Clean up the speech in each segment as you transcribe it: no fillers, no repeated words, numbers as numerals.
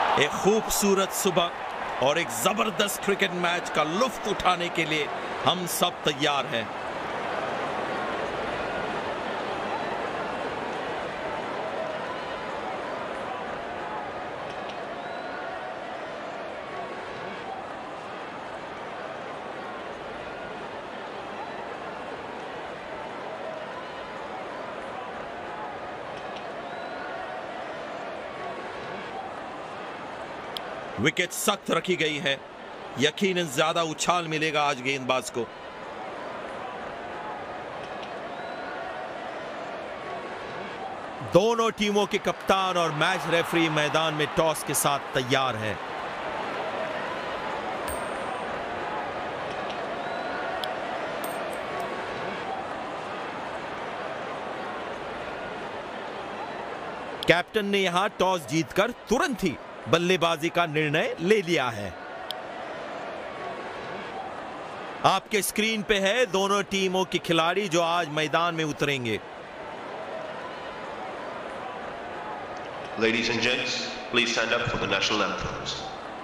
एक खूबसूरत सुबह और एक जबरदस्त क्रिकेट मैच का लुत्फ उठाने के लिए हम सब तैयार हैं। विकेट सख्त रखी गई है, यकीनन ज्यादा उछाल मिलेगा आज गेंदबाज को। दोनों टीमों के कप्तान और मैच रेफरी मैदान में टॉस के साथ तैयार है। कैप्टन ने यहां टॉस जीतकर तुरंत ही बल्लेबाजी का निर्णय ले लिया है। आपके स्क्रीन पे है दोनों टीमों के खिलाड़ी जो आज मैदान में उतरेंगे। Ladies and gents, please stand up for the national anthems.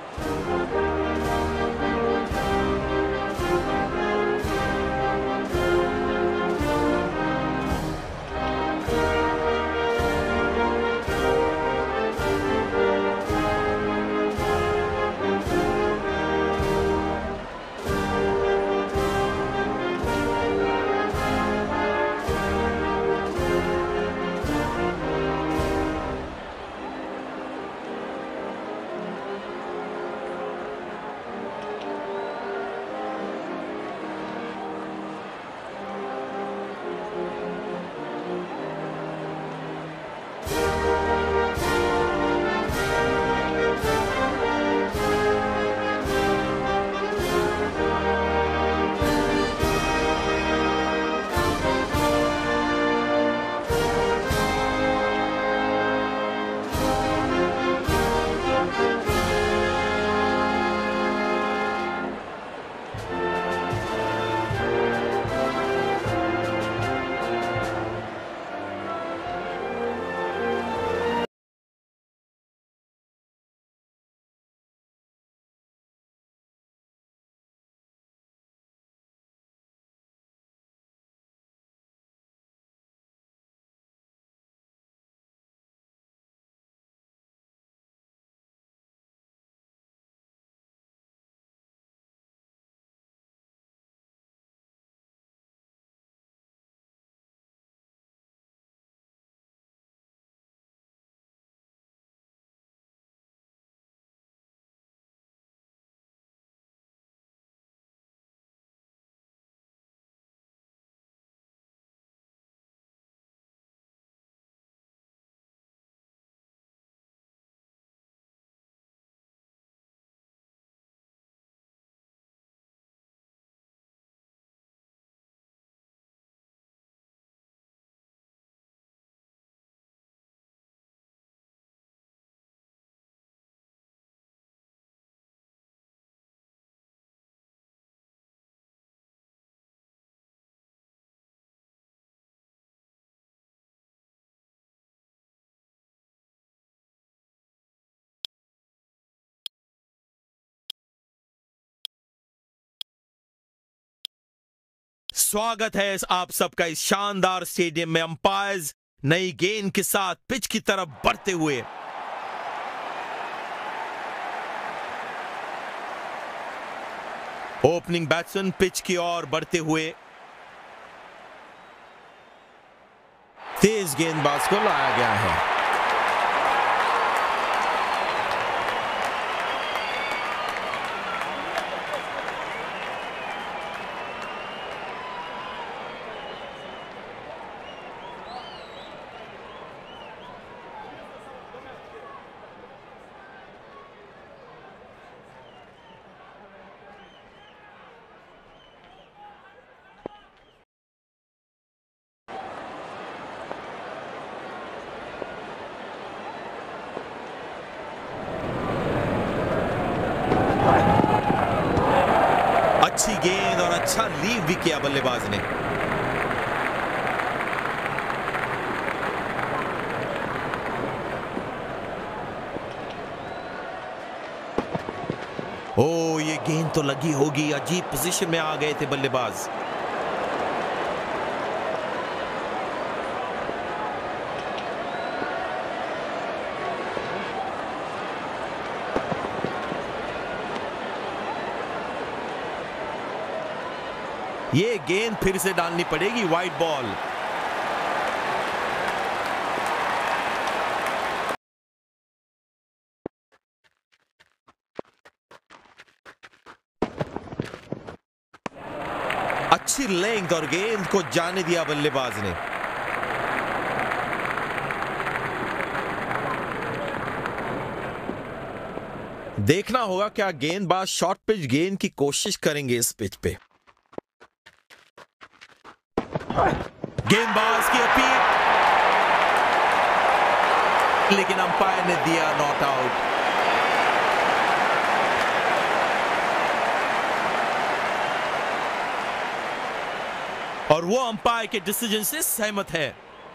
स्वागत है आप सबका इस शानदार स्टेडियम में। अंपायर्स नई गेंद के साथ पिच की तरफ बढ़ते हुए। ओपनिंग बैट्समैन पिच की ओर बढ़ते हुए तेज गेंदबाज को लाया गया है। अच्छी गेंद और अच्छा लीव भी किया बल्लेबाज ने। ओ, ये गेंद तो लगी होगी। अजीब पोजीशन में आ गए थे बल्लेबाज। ये गेंद फिर से डालनी पड़ेगी, वाइड बॉल। अच्छी लेंथ और गेंद को जाने दिया बल्लेबाज ने। देखना होगा क्या गेंदबाज शॉर्ट पिच गेंद की कोशिश करेंगे इस पिच पे। गेंदबाज की अपील, लेकिन अंपायर ने दिया नॉट आउट। और वो अंपायर के डिसीजन से सहमत है।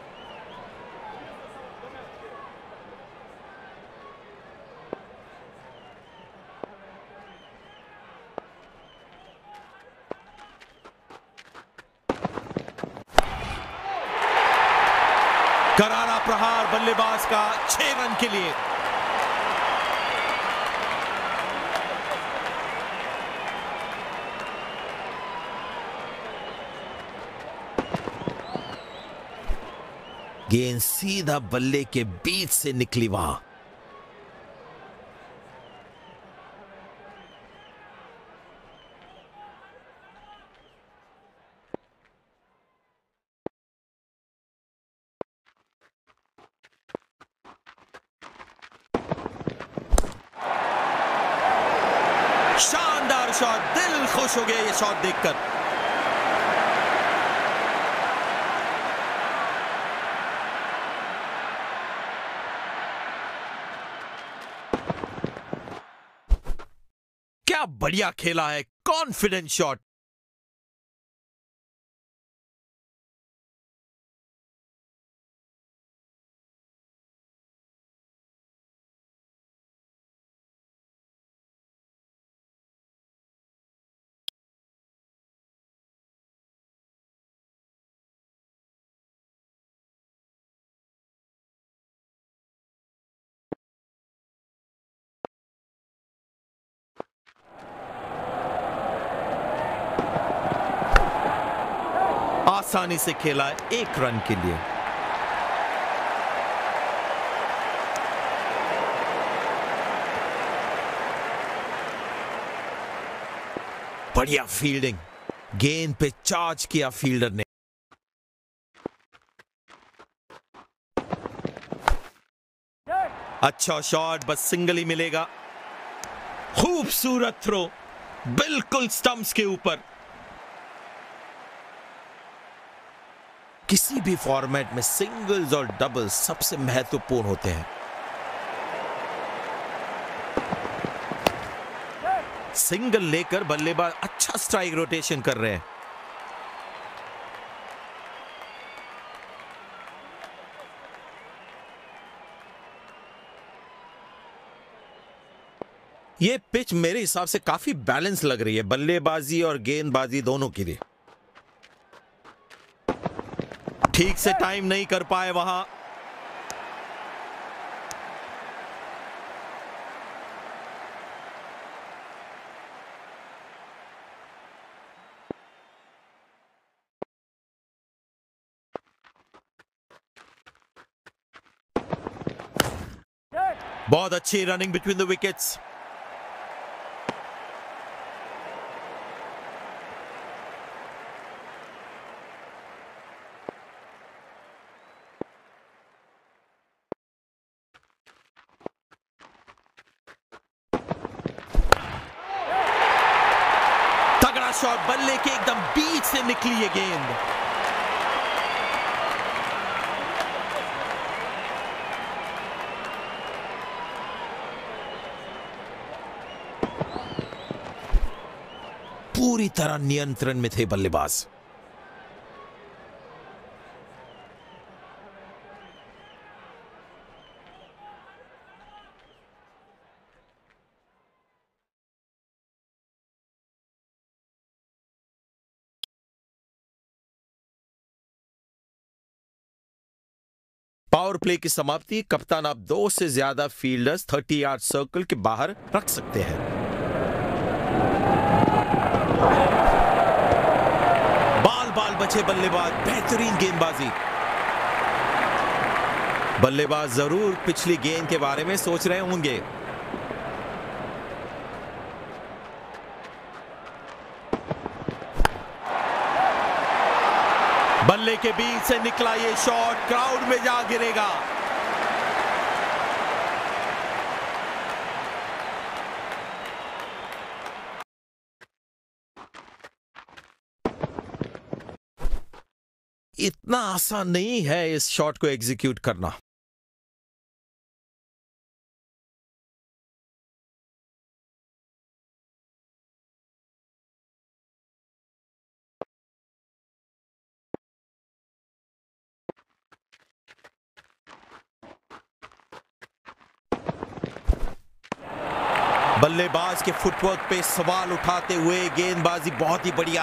करारा प्रहार बल्लेबाज का 6 रन के लिए। गेंद सीधा बल्ले के बीच से निकली वहां। शानदार शॉट, दिल खुश हो गया ये शॉट देखकर। क्या बढ़िया खेला है, कॉन्फिडेंट शॉट। आसानी से खेला 1 रन के लिए। बढ़िया फील्डिंग, गेंद पे चार्ज किया फील्डर ने। अच्छा शॉट, बस सिंगल ही मिलेगा। खूबसूरत थ्रो, बिल्कुल स्टंप्स के ऊपर। किसी भी फॉर्मेट में सिंगल्स और डबल्स सबसे महत्वपूर्ण होते हैं। सिंगल लेकर बल्लेबाज अच्छा स्ट्राइक रोटेशन कर रहे हैं। ये पिच मेरे हिसाब से काफी बैलेंस लग रही है बल्लेबाजी और गेंदबाजी दोनों के लिए। ठीक से टाइम नहीं कर पाए वहां। बहुत अच्छी रनिंग बिटवीन द विकेट्स। तगड़ा शॉट, बल्ले के एकदम बीच से निकली ये गेंद। पूरी तरह नियंत्रण में थे बल्लेबाज। पावर प्ले की समाप्ति। कप्तान आप 2 से ज्यादा फील्डर्स 30 यार्ड सर्कल के बाहर रख सकते हैं। बाल बचे बल्लेबाज, बेहतरीन गेंदबाजी। बल्लेबाज जरूर पिछली गेंद के बारे में सोच रहे होंगे। बल्ले के बीच से निकला ये शॉट क्राउड में जा गिरेगा। इतना आसान नहीं है इस शॉट को एग्जीक्यूट करना। बल्लेबाज के फुटवर्क पे सवाल उठाते हुए गेंदबाजी बहुत ही बढ़िया।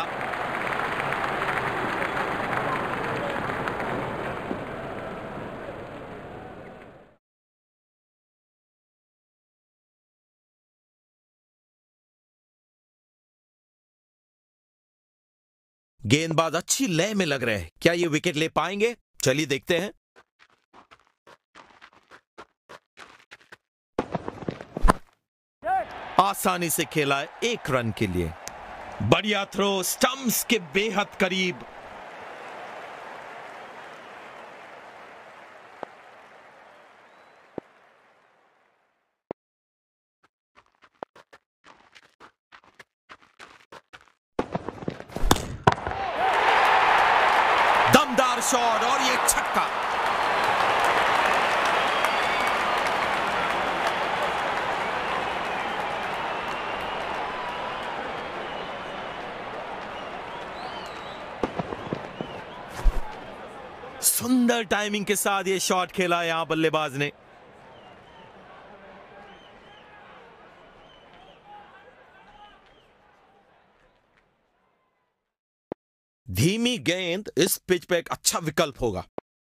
गेंदबाज अच्छी लय में लग रहे हैं। क्या ये विकेट ले पाएंगे? चलिए देखते हैं। आसानी से खेला है 1 रन के लिए। बढ़िया थ्रो, स्टंप्स के बेहद करीब। दमदार शॉट और ये छक्का। सुंदर टाइमिंग के साथ ये शॉट खेला यहां बल्लेबाज ने। धीमी गेंद इस पिच पे एक अच्छा विकल्प होगा।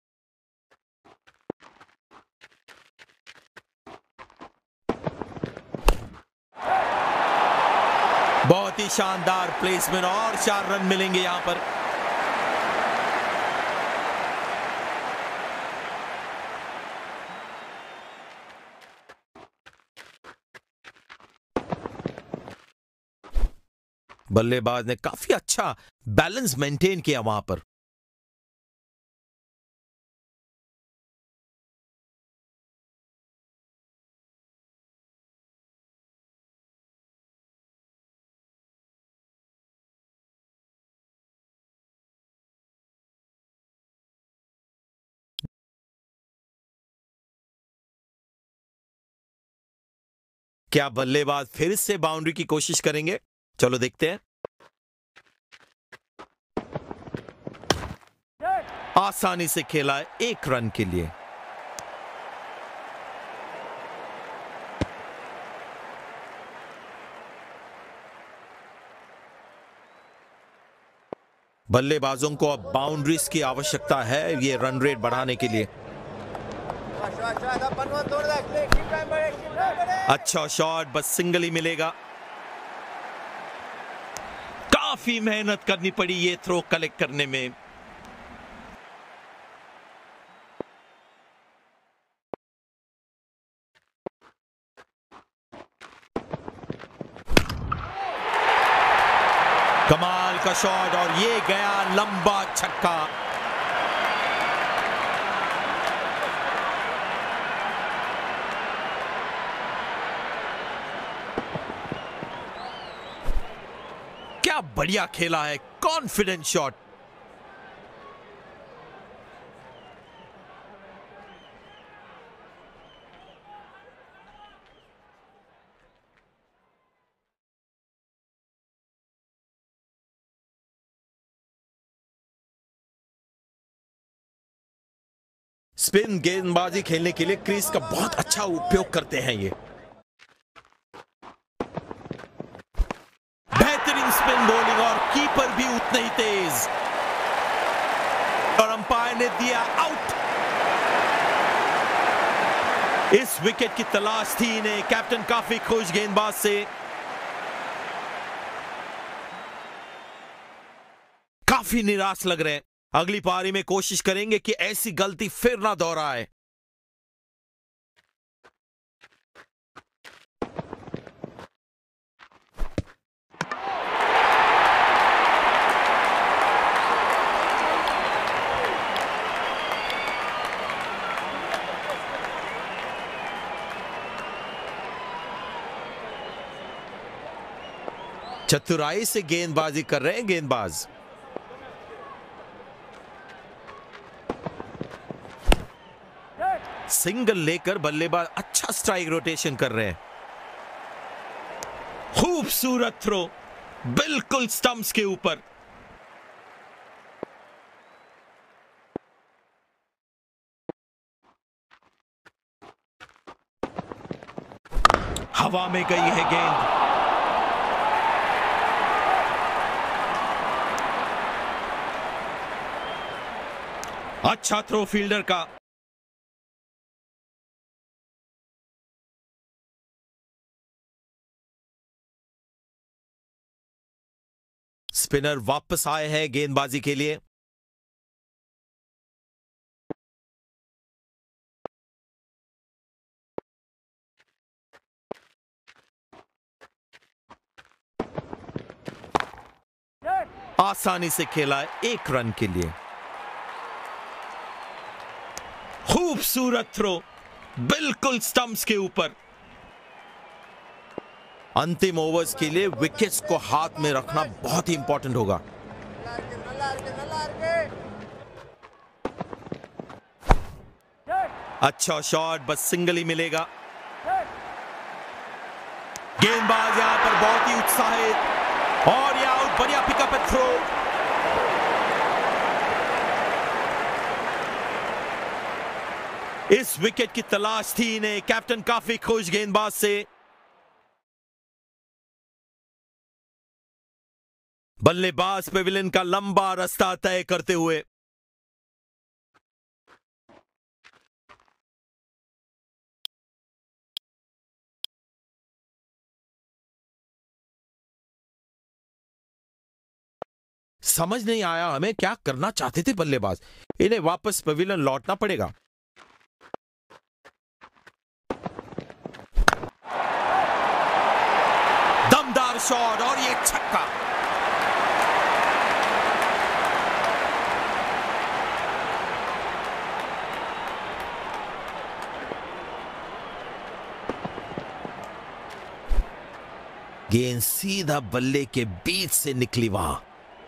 बहुत ही शानदार प्लेसमेंट और 4 रन मिलेंगे यहां पर। बल्लेबाज ने काफी अच्छा बैलेंस मेंटेन किया वहां पर। क्या बल्लेबाज फिर से बाउंड्री की कोशिश करेंगे? चलो देखते हैं। आसानी से खेला है 1 रन के लिए। बल्लेबाजों को अब बाउंड्रीज की आवश्यकता है ये रन रेट बढ़ाने के लिए। अच्छा शॉट, बस सिंगल ही मिलेगा। काफी मेहनत करनी पड़ी ये थ्रो कलेक्ट करने में। कमाल का शॉट और ये गया लंबा छक्का। क्या बढ़िया खेला है, कॉन्फिडेंट शॉट। स्पिन गेंदबाजी खेलने के लिए क्रीज का बहुत अच्छा उपयोग करते हैं ये। बेहतरीन स्पिन बॉलिंग और कीपर भी उतना ही तेज। और अंपायर ने दिया आउट। इस विकेट की तलाश थी इन्हें। कैप्टन काफी खुश गेंदबाज से, काफी निराश लग रहे हैं। अगली पारी में कोशिश करेंगे कि ऐसी गलती फिर ना दोहराए। चतुराई से गेंदबाजी कर रहे हैं गेंदबाज। सिंगल लेकर बल्लेबाज अच्छा स्ट्राइक रोटेशन कर रहे हैं। खूबसूरत थ्रो, बिल्कुल स्टंप्स के ऊपर। हवा में गई है गेंद। अच्छा थ्रो फील्डर का। स्पिनर वापस आए हैं गेंदबाजी के लिए। आसानी से खेला है 1 रन के लिए। खूबसूरत थ्रो, बिल्कुल स्टंप्स के ऊपर। अंतिम ओवर्स के लिए विकेट्स को हाथ में रखना बहुत ही इंपॉर्टेंट होगा। अच्छा शॉट, बस सिंगल ही मिलेगा। गेंदबाज यहां पर बहुत ही उत्साहित, और यह आउट। बढ़िया पिकअप है थ्रो। इस विकेट की तलाश थी इन्हें। कैप्टन काफी खुश गेंदबाज से। बल्लेबाज पेविलियन का लंबा रास्ता तय करते हुए। समझ नहीं आया हमें क्या करना चाहते थे बल्लेबाज। इन्हें वापस पेविलियन लौटना पड़ेगा। दमदार शॉट, और ये छक्का। गेंद सीधा बल्ले के बीच से निकली वहां।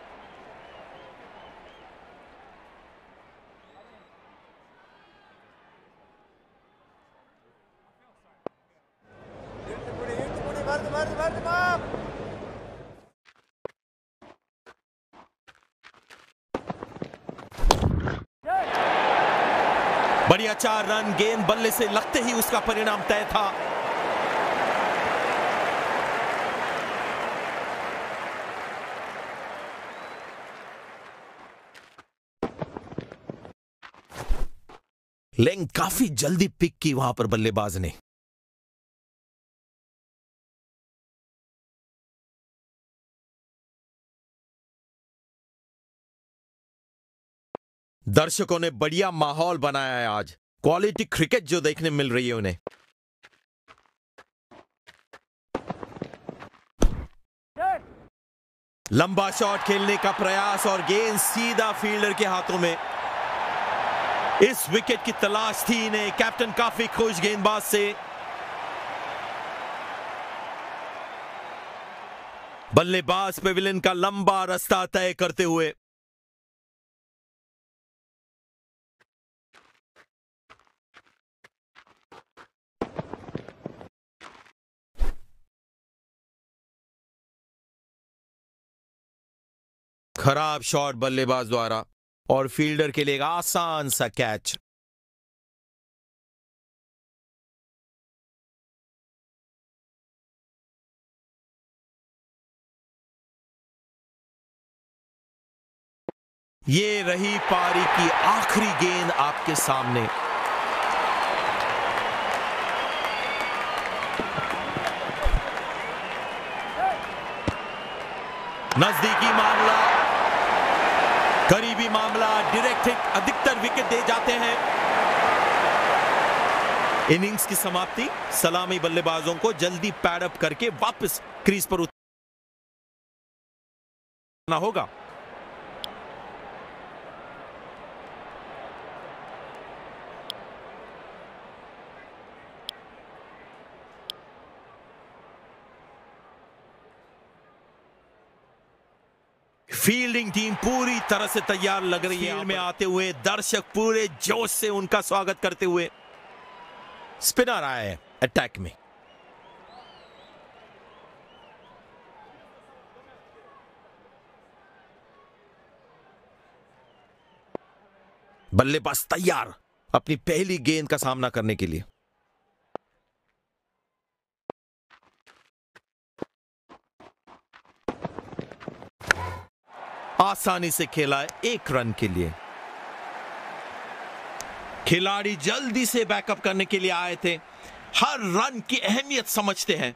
बढ़िया 4 रन। गेंद बल्ले से लगते ही उसका परिणाम तय था। लेंग काफी जल्दी पिक की वहां पर बल्लेबाज ने। दर्शकों ने बढ़िया माहौल बनाया है आज। क्वालिटी क्रिकेट जो देखने मिल रही है उन्हें। लंबा शॉट खेलने का प्रयास, और गेंद सीधा फील्डर के हाथों में। इस विकेट की तलाश थी इन्हें। कैप्टन काफी खुश गेंदबाज से। बल्लेबाज पेविलियन का लंबा रास्ता तय करते हुए। खराब शॉट बल्लेबाज द्वारा, और फील्डर के लिए एक आसान सा कैच। ये रही पारी की आखिरी गेंद आपके सामने। नजदीकी मामला, करीबी मामला, डायरेक्ट हिट अधिकतर विकेट दे जाते हैं। इनिंग्स की समाप्ति, सलामी बल्लेबाजों को जल्दी पैडअप करके वापस क्रीज पर उतरना होगा। फील्डिंग टीम पूरी तरह से तैयार लग रही है। फील्ड में आते हुए दर्शक पूरे जोश से उनका स्वागत करते हुए। स्पिनर आए अटैक में। बल्लेबाज तैयार अपनी पहली गेंद का सामना करने के लिए। आसानी से खेला है 1 रन के लिए। खिलाड़ी जल्दी से बैकअप करने के लिए आए थे, हर रन की अहमियत समझते हैं।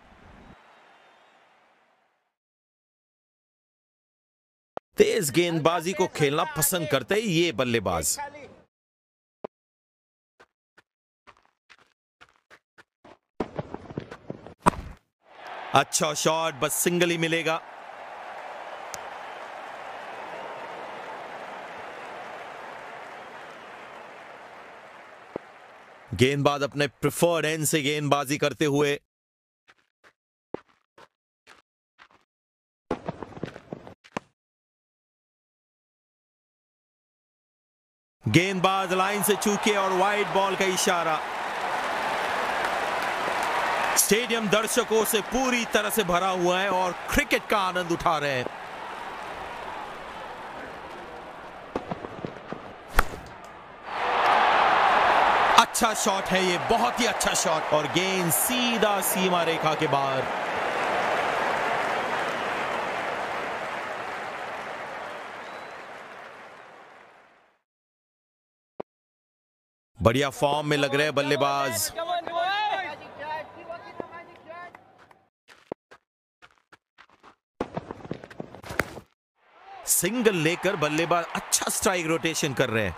तेज गेंदबाजी को खेलना पसंद करते हैं ये बल्लेबाज। अच्छा शॉट, बस सिंगल ही मिलेगा। गेंदबाज अपने प्रिफर्ड एंड से गेंदबाजी करते हुए। गेंदबाज लाइन से चूके और वाइड बॉल का इशारा। स्टेडियम दर्शकों से पूरी तरह से भरा हुआ है और क्रिकेट का आनंद उठा रहे हैं। अच्छा शॉट है ये, बहुत ही अच्छा शॉट, और गेंद सीधा सीमा रेखा के बाहर। बढ़िया फॉर्म में लग रहे हैं बल्लेबाज। सिंगल लेकर बल्लेबाज अच्छा स्ट्राइक रोटेशन कर रहे हैं।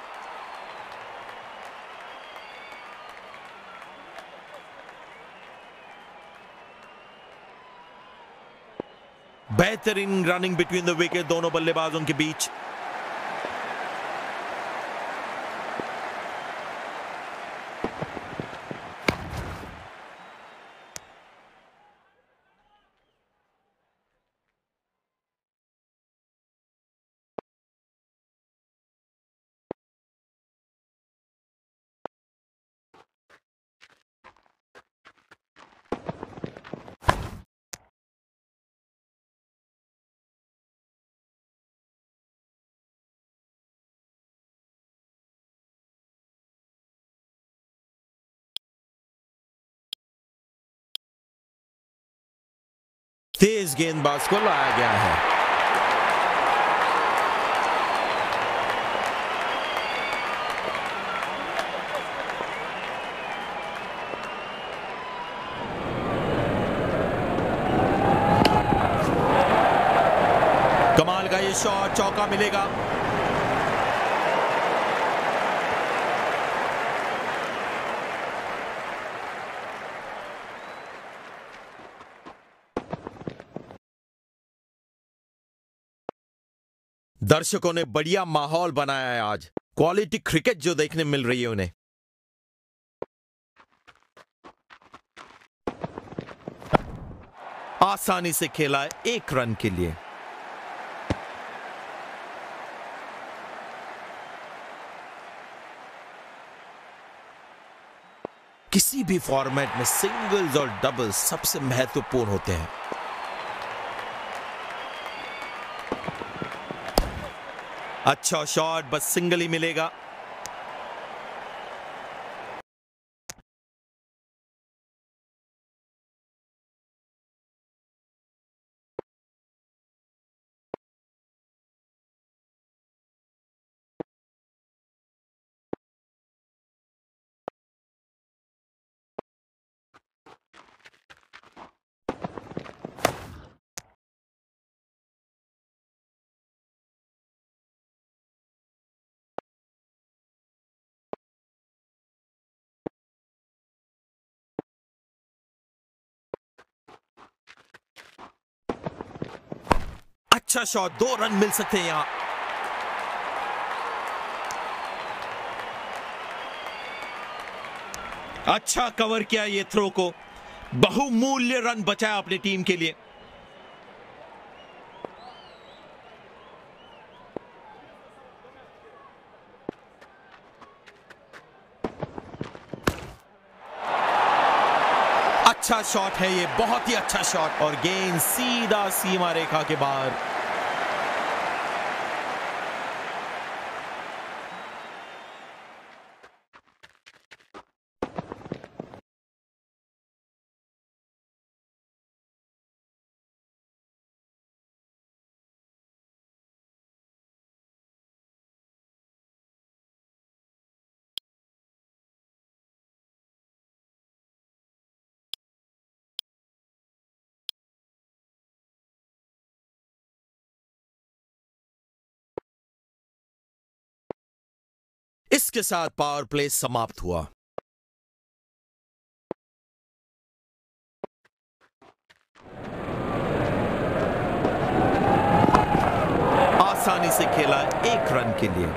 बेहतरीन रनिंग बिटवीन द विकेट दोनों बल्लेबाजों के बीच। तेज गेंदबाज को लाया गया है। कमाल का ये शॉट, चौका मिलेगा। दर्शकों ने बढ़िया माहौल बनाया है आज। क्वालिटी क्रिकेट जो देखने मिल रही है उन्हें। आसानी से खेला है 1 रन के लिए। किसी भी फॉर्मेट में सिंगल्स और डबल्स सबसे महत्वपूर्ण होते हैं। अच्छा शॉट, बस सिंगल ही मिलेगा। अच्छा शॉट, 2 रन मिल सकते हैं यहां। अच्छा कवर किया ये थ्रो को, बहुमूल्य रन बचाया अपनी टीम के लिए। अच्छा शॉट है ये, बहुत ही अच्छा शॉट, और गेंद सीधा सीमा रेखा के बाहर। इसके साथ पावर प्ले समाप्त हुआ। आसानी से खेला 1 रन के लिए।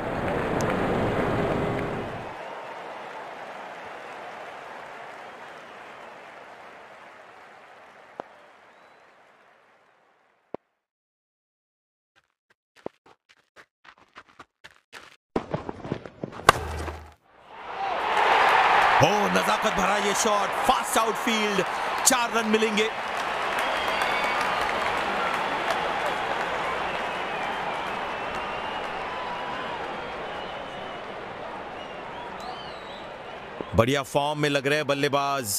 ओ, नजाकत भरा ये शॉट, फास्ट आउटफील्ड, 4 रन मिलेंगे। बढ़िया फॉर्म में लग रहे हैं बल्लेबाज।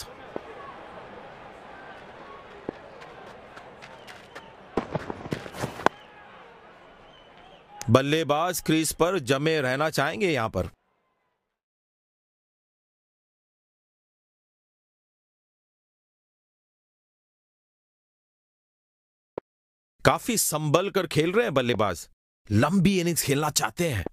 बल्लेबाज क्रीज पर जमे रहना चाहेंगे यहां पर। काफी संभल कर खेल रहे हैं बल्लेबाज, लंबी इनिंग्स खेलना चाहते हैं।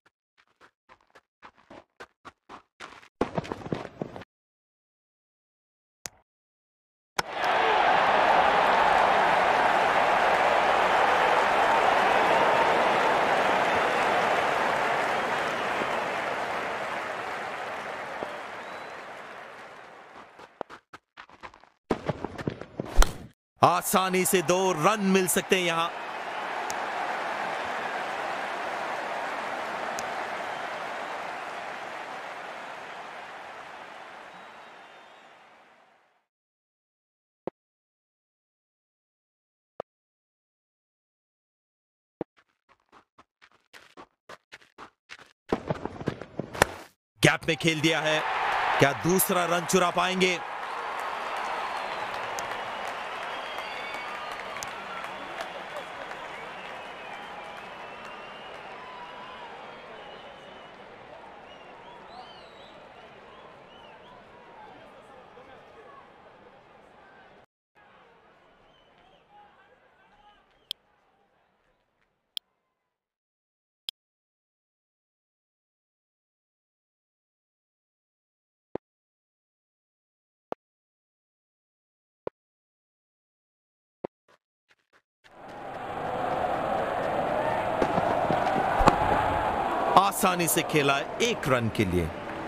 आसानी से 2 रन मिल सकते हैं यहां। गैप में खेल दिया है, क्या दूसरा रन चुरा पाएंगे? आसानी से खेला 1 रन के लिए।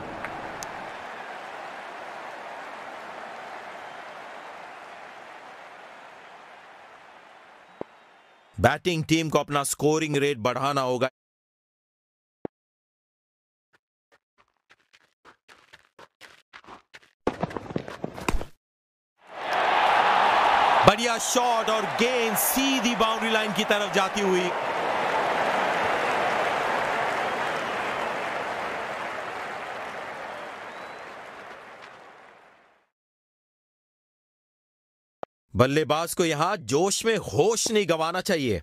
बैटिंग टीम को अपना स्कोरिंग रेट बढ़ाना होगा। बढ़िया शॉट, और गेंद सीधी बाउंड्री लाइन की तरफ जाती हुई। बल्लेबाज को यहां जोश में होश नहीं गंवाना चाहिए।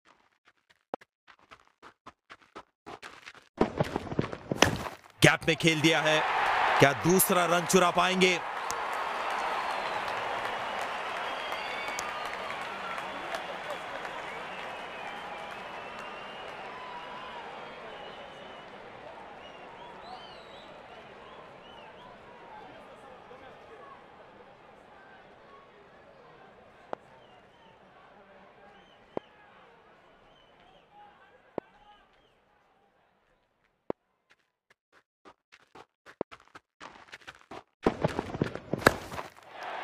गैप में खेल दिया है, क्या दूसरा रन चुरा पाएंगे?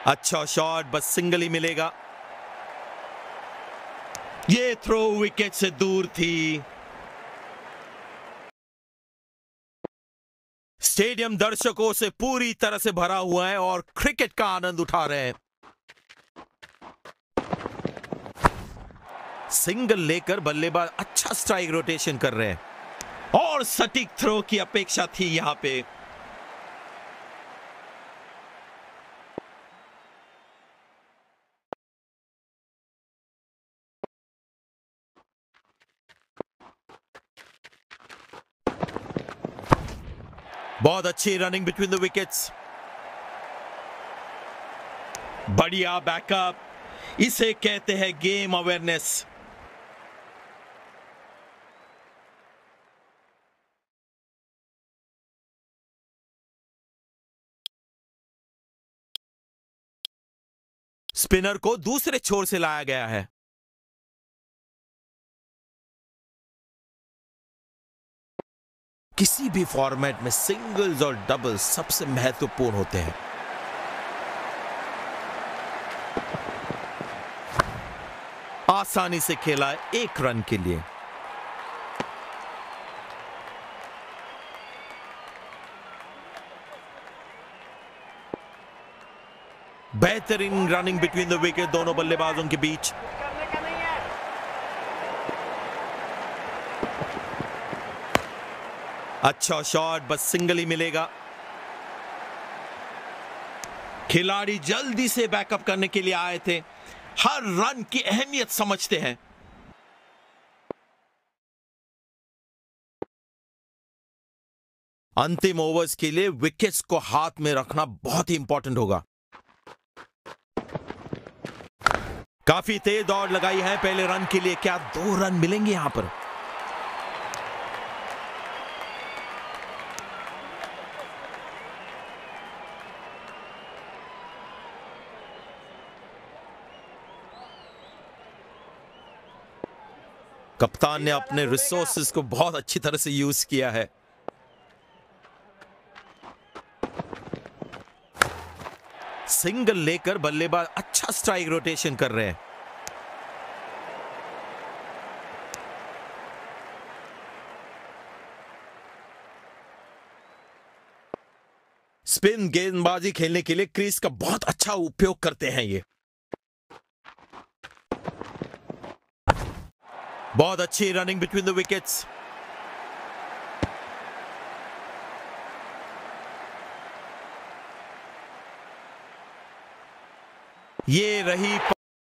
अच्छा शॉट, बस सिंगल ही मिलेगा। ये थ्रो विकेट से दूर थी। स्टेडियम दर्शकों से पूरी तरह से भरा हुआ है और क्रिकेट का आनंद उठा रहे हैं। सिंगल लेकर बल्लेबाज अच्छा स्ट्राइक रोटेशन कर रहे हैं और सटीक थ्रो की अपेक्षा थी यहां पे। बहुत अच्छी रनिंग बिटवीन द विकेट्स, बढ़िया बैकअप, इसे कहते हैं गेम अवेयरनेस। स्पिनर को दूसरे छोर से लाया गया है। किसी भी फॉर्मेट में सिंगल्स और डबल्स सबसे महत्वपूर्ण होते हैं। आसानी से खेला है 1 रन के लिए। बेहतरीन रनिंग बिटवीन द विकेट दोनों बल्लेबाजों के बीच। अच्छा शॉट, बस सिंगल ही मिलेगा। खिलाड़ी जल्दी से बैकअप करने के लिए आए थे, हर रन की अहमियत समझते हैं। अंतिम ओवर्स के लिए विकेट्स को हाथ में रखना बहुत ही इंपॉर्टेंट होगा। काफी तेज दौड़ लगाई है पहले रन के लिए, क्या 2 रन मिलेंगे यहां पर? कप्तान ने अपने रिसोर्सेज को बहुत अच्छी तरह से यूज किया है। सिंगल लेकर बल्लेबाज अच्छा स्ट्राइक रोटेशन कर रहे हैं। स्पिन गेंदबाजी खेलने के लिए क्रीज का बहुत अच्छा उपयोग करते हैं ये। बहुत अच्छी रनिंग बिटवीन द विकेट्स। ये रही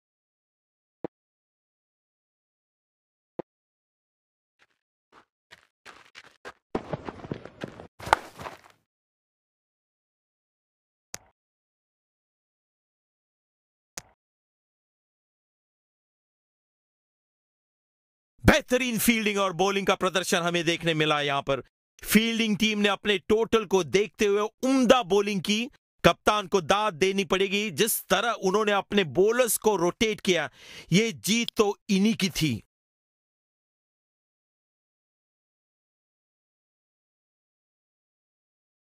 बेहतरीन फील्डिंग और बॉलिंग का प्रदर्शन हमें देखने मिला। यहां पर फील्डिंग टीम ने अपने टोटल को देखते हुए उम्दा बॉलिंग की। कप्तान को दाद देनी पड़ेगी, जिस तरह उन्होंने अपने बॉलर्स को रोटेट किया, यह जीत तो इन्हीं की थी।